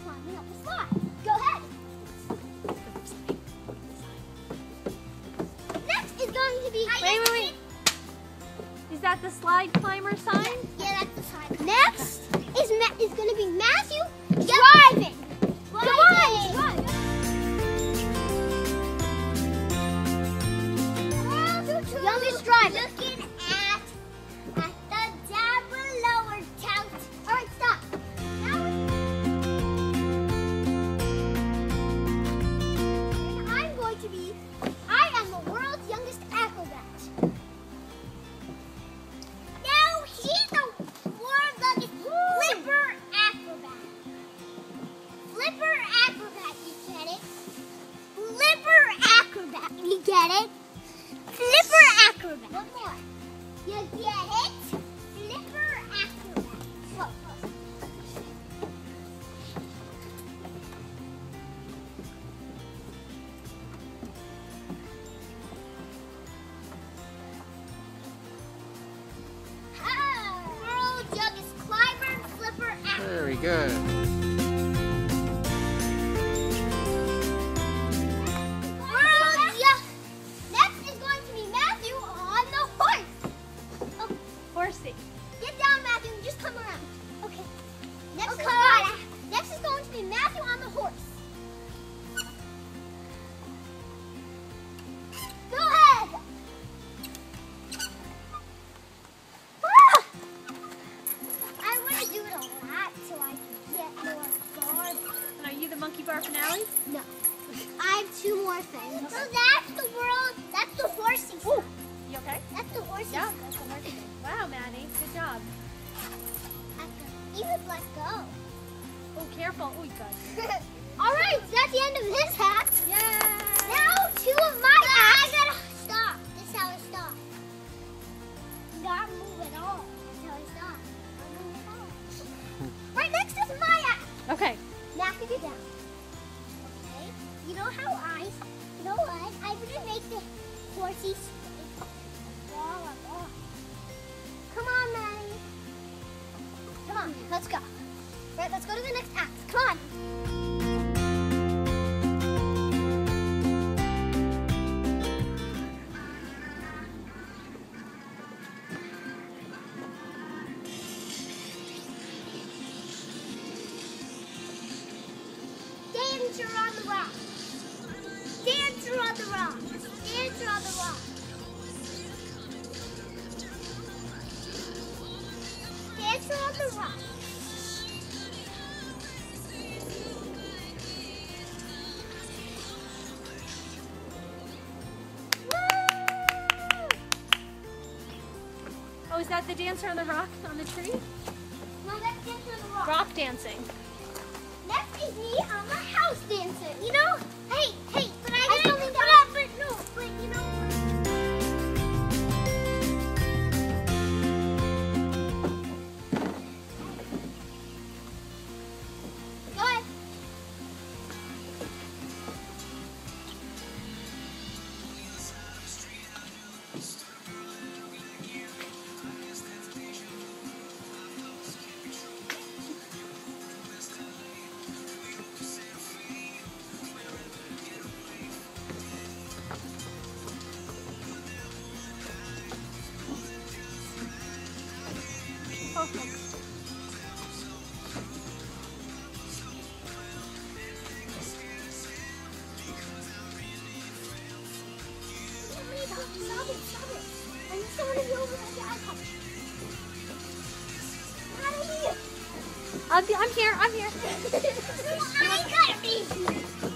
climbing up the slide. Go ahead. Next is going to be... Wait. Is that the slide climber sign? Yeah, that's the slide. Next is going to be Matthew driving. Come on, drive. Youngest driver. Looking at the down below count. All right, stop. Now I'm going to be. I am the world's youngest acrobat. Now he's the world's youngest flipper acrobat. Flipper acrobat, you get it? Flipper acrobat, you get it? Flipper acrobat. One more. You get it? Flipper acrobat. Whoa. World's youngest climber, flipper acrobat. Very good. Horsey. Get down, Matthew, and just come around. Okay. Next is going to be Matthew on the horse. Go ahead. Ah! I want to do it a lot so I can get more guard. And are you the monkey bar finale? No. I have two more things. So that's the horsey. Ooh. You okay? That's the horsey. Yeah, that's the horsey. Wow, Maddie, good job. He would let go. Oh, careful. Oh, God. All right, that's the end of his hat. Yay! Now two of my hats. I gotta stop. This is how I stop. You gotta move it all. This is how I stop. I move it all. Right next is my hat. Okay. Matthew, get down. Okay. You know what? I'm gonna make the horsey straight. Come on, Maddie. Come on, let's go. Right, let's go to the next act. Come on. Dancer on the rock. Dancer on the rock. Dancer on the rock. Dancer on the rock. Oh, is that the dancer on the rock on the tree? No, that's Dancer on the rock. Rock dancing. Next is me on the house dancing. You know, hey, but I didn't. But you know. Go ahead. Perfect. Stop it. I need someone to be over at the icon. How do you? I'm here. I gotta be here.